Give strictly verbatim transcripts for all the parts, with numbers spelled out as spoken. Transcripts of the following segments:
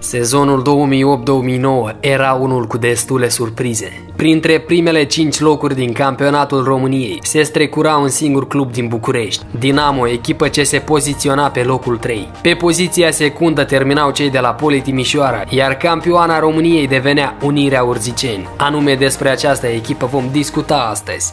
Sezonul două mii opt două mii nouă era unul cu destule surprize. Printre primele cinci locuri din campionatul României se strecura un singur club din București, Dinamo, echipă ce se poziționa pe locul trei. Pe poziția secundă terminau cei de la Poli Timișoara, iar campioana României devenea Unirea Urziceni. Anume despre această echipă vom discuta astăzi.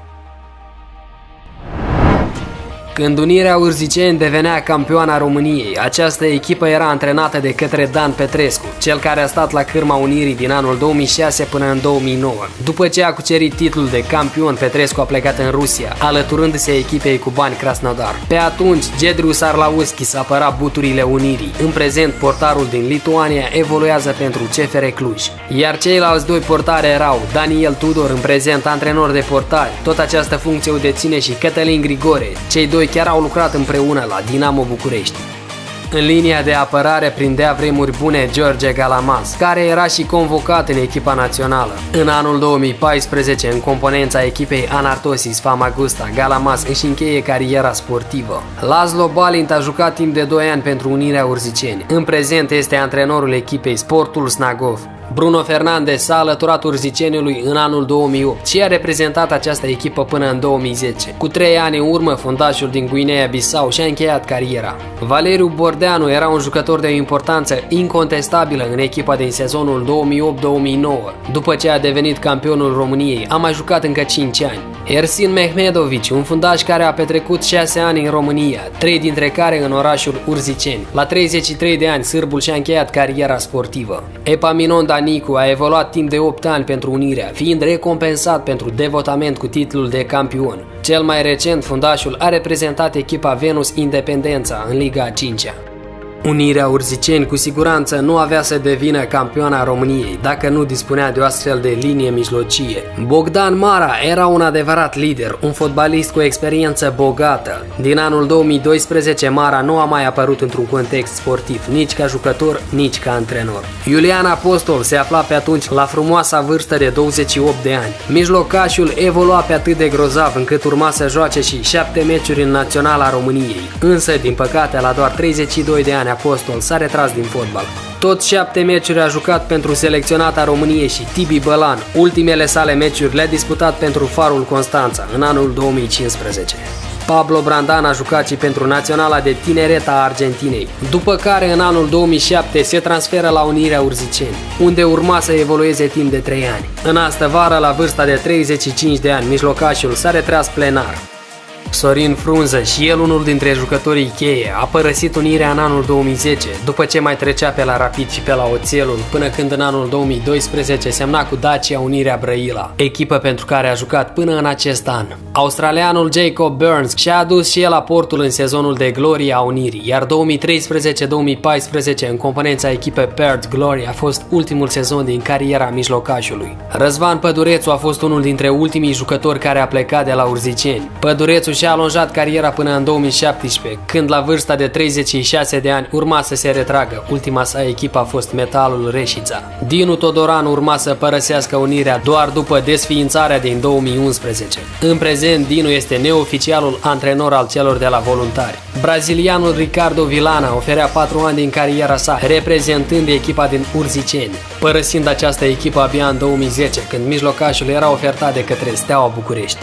Când Unirea Urziceni devenea campioana României, această echipă era antrenată de către Dan Petrescu, cel care a stat la cârma Unirii din anul două mii șase până în două mii nouă. După ce a cucerit titlul de campion, Petrescu a plecat în Rusia, alăturându-se echipei cu Bani Krasnodar. Pe atunci, Gedriu Sarlauskis apăra buturile Unirii. În prezent, portarul din Lituania evoluează pentru C F R Cluj. Iar ceilalți doi portari erau Daniel Tudor, în prezent antrenor de portari. Tot această funcție o deține și Cătălin Grigore. Cei doi chiar au lucrat împreună la Dinamo București. În linia de apărare prindea vremuri bune George Galamaz, care era și convocat în echipa națională. În anul două mii paisprezece, în componența echipei Anartosis Famagusta, Galamaz își încheie cariera sportivă. Laszlo Balint a jucat timp de doi ani pentru Unirea Urziceni. În prezent este antrenorul echipei Sportul Snagov. Bruno Fernandes s-a alăturat Urziceniului în anul două mii opt și a reprezentat această echipă până în două mii zece. Cu trei ani în urmă, fundașul din Guinea-Bissau și-a încheiat cariera. Valeriu Bordeanu era un jucător de o importanță incontestabilă în echipa din sezonul două mii opt două mii nouă. După ce a devenit campionul României, a mai jucat încă cinci ani. Ersin Mehmedovici, un fundaș care a petrecut șase ani în România, trei dintre care în orașul Urziceni. La treizeci și trei de ani, sârbul și-a încheiat cariera sportivă. Epaminon Danicu a evoluat timp de opt ani pentru Unirea, fiind recompensat pentru devotament cu titlul de campion. Cel mai recent, fundașul a reprezentat echipa Venus Independența în Liga a cincea. Unirea Urziceni cu siguranță nu avea să devină campioana României dacă nu dispunea de o astfel de linie mijlocie. Bogdan Mara era un adevărat lider, un fotbalist cu experiență bogată. Din anul două mii doisprezece, Mara nu a mai apărut într-un context sportiv, nici ca jucător, nici ca antrenor. Iulian Apostol se afla pe atunci la frumoasa vârstă de douăzeci și opt de ani. Mijlocașul evolua pe atât de grozav încât urma să joace și șapte meciuri în Naționala României. Însă, din păcate, la doar treizeci și doi de ani, Apostol s-a retras din fotbal. Tot șapte meciuri a jucat pentru selecționata României și Tibi Bălan. Ultimele sale meciuri le-a disputat pentru Farul Constanța în anul două mii cincisprezece. Pablo Brandan a jucat și pentru Naționala de Tineret a Argentinei, după care în anul două mii șapte se transferă la Unirea Urziceni, unde urma să evolueze timp de trei ani. În astă vară, la vârsta de treizeci și cinci de ani, mijlocașul s-a retras plenar. Sorin Frunză, și el unul dintre jucătorii cheie, a părăsit Unirea în anul două mii zece, după ce mai trecea pe la Rapid și pe la Oțelul, până când în anul două mii doisprezece semna cu Dacia Unirea Brăila, echipă pentru care a jucat până în acest an. Australianul Jacob Burns și-a adus și el aportul în sezonul de glorie a Unirii, iar două mii treisprezece două mii paisprezece în componența echipei Perth Glory a fost ultimul sezon din cariera mijlocașului. Răzvan Pădurețu a fost unul dintre ultimii jucători care a plecat de la Urziceni. Pădurețu și-a alonjat cariera până în două mii șaptesprezece, când la vârsta de treizeci și șase de ani urma să se retragă. Ultima sa echipă a fost Metalul Reșița. Dinu Todoran urma să părăsească Unirea doar după desființarea din două mii unsprezece. În prezent, Dinu este neoficialul antrenor al celor de la Voluntari. Brazilianul Ricardo Vilana oferea patru ani din cariera sa, reprezentând echipa din Urziceni, părăsind această echipă abia în două mii zece, când mijlocașul era ofertat de către Steaua București.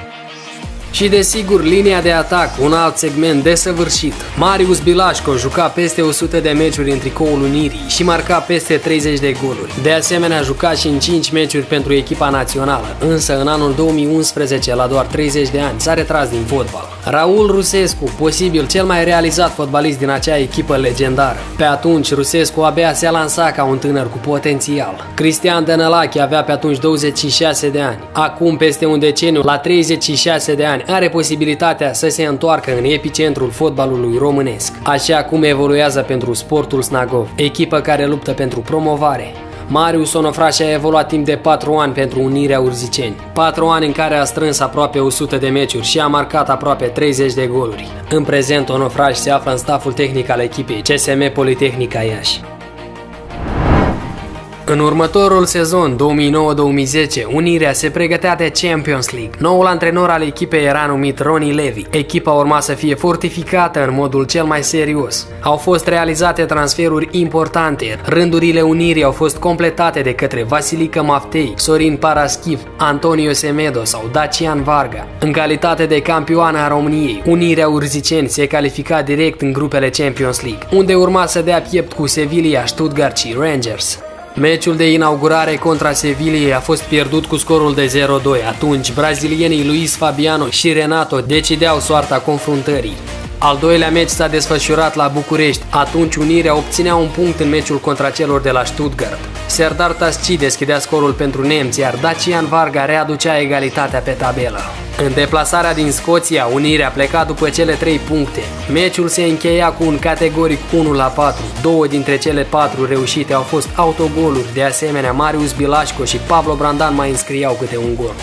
Și desigur, linia de atac, un alt segment desăvârșit. Marius Bilașco juca peste o sută de meciuri în tricoul Unirii și marca peste treizeci de goluri. De asemenea, juca și în cinci meciuri pentru echipa națională, însă în anul două mii unsprezece, la doar treizeci de ani, s-a retras din fotbal. Raul Rusescu, posibil cel mai realizat fotbalist din acea echipă legendară. Pe atunci, Rusescu abia se lansa ca un tânăr cu potențial. Cristian Dănălache avea pe atunci douăzeci și șase de ani. Acum, peste un deceniu, la treizeci și șase de ani, are posibilitatea să se întoarcă în epicentrul fotbalului românesc, așa cum evoluează pentru Sportul Snagov, echipă care luptă pentru promovare. Marius Onofraș a evoluat timp de patru ani pentru Unirea Urziceni, patru ani în care a strâns aproape o sută de meciuri și a marcat aproape treizeci de goluri. În prezent, Onofraș se află în staful tehnic al echipei C S M Politehnica Iași. În următorul sezon două mii nouă două mii zece, Unirea se pregătea de Champions League. Noul antrenor al echipei era numit Ronnie Levy. Echipa urma să fie fortificată în modul cel mai serios. Au fost realizate transferuri importante. Rândurile Unirii au fost completate de către Vasilica Maftei, Sorin Paraschiv, Antonio Semedo sau Dacian Varga. În calitate de campioană a României, Unirea Urziceni se califica direct în grupele Champions League, unde urma să dea piept cu Sevilla, Stuttgart și Rangers. Meciul de inaugurare contra Sevillei a fost pierdut cu scorul de zero doi. Atunci, brazilienii Luis Fabiano și Renato decideau soarta confruntării. Al doilea meci s-a desfășurat la București. Atunci Unirea obținea un punct în meciul contra celor de la Stuttgart. Serdar Tasci deschidea scorul pentru nemți, iar Dacian Varga readucea egalitatea pe tabelă. În deplasarea din Scoția, Unirea pleca după cele trei puncte. Meciul se încheia cu un categoric unu la patru. Două dintre cele patru reușite au fost autogoluri, de asemenea Marius Bilașco și Pablo Brandan mai înscriau câte un gol.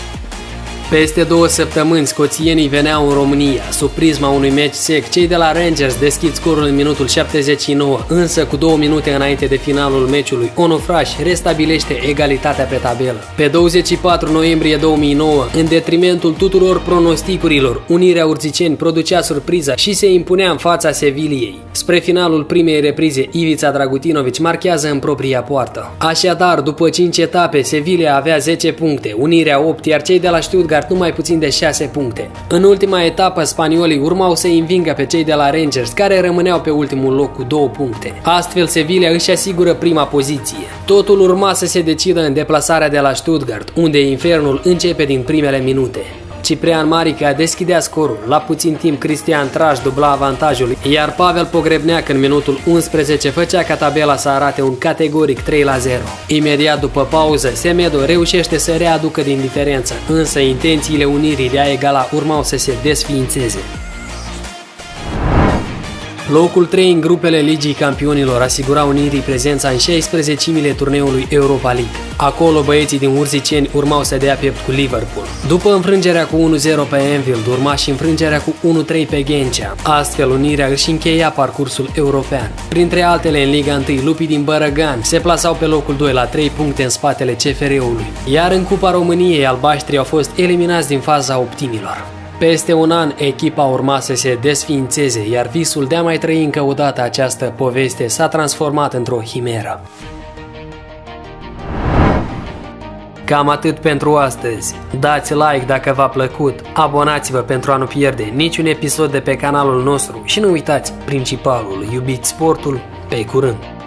Peste două săptămâni, scoțienii veneau în România. Sub prisma unui meci sec, cei de la Rangers deschid scorul în minutul șaptezeci și nouă, însă cu două minute înainte de finalul meciului, Onofraș restabilește egalitatea pe tabelă. Pe douăzeci și patru noiembrie două mii nouă, în detrimentul tuturor pronosticurilor, Unirea Urziceni producea surpriza și se impunea în fața Seviliei. Spre finalul primei reprize, Ivica Dragutinovic marchează în propria poartă. Așadar, după cinci etape, Sevilla avea zece puncte, Unirea opt, iar cei de la Stuttgart numai puțin de șase puncte. În ultima etapă, spaniolii urmau să învingă pe cei de la Rangers, care rămâneau pe ultimul loc cu două puncte. Astfel, Sevilla își asigură prima poziție. Totul urma să se decidă în deplasarea de la Stuttgart, unde infernul începe din primele minute. Ciprian Marica deschidea scorul, la puțin timp Cristian Traș dubla avantajul, iar Pavel Pogrebneac în minutul unsprezece făcea ca tabela să arate un categoric trei la zero. Imediat după pauză, Semedo reușește să readucă din diferență, însă intențiile Unirii de a egala urmau să se desființeze. Locul trei în grupele Ligii Campionilor asigura Unirii prezența în șaisprezecimile turneului Europa League. Acolo băieții din Urziceni urmau să dea piept cu Liverpool. După înfrângerea cu unu zero pe Anfield, urma și înfrângerea cu unu trei pe Ghencea. Astfel, Unirea își încheia parcursul european. Printre altele, în Liga unu, lupii din Bărăgan se plasau pe locul doi la trei puncte în spatele C F R-ului. Iar în Cupa României, albaștrii au fost eliminați din faza optimilor. Peste un an, echipa urma să se desființeze, iar visul de a mai trăi încă o dată această poveste s-a transformat într-o himeră. Cam atât pentru astăzi. Dați like dacă v-a plăcut, abonați-vă pentru a nu pierde niciun episod de pe canalul nostru și nu uitați principalul, iubiți sportul, pe curând!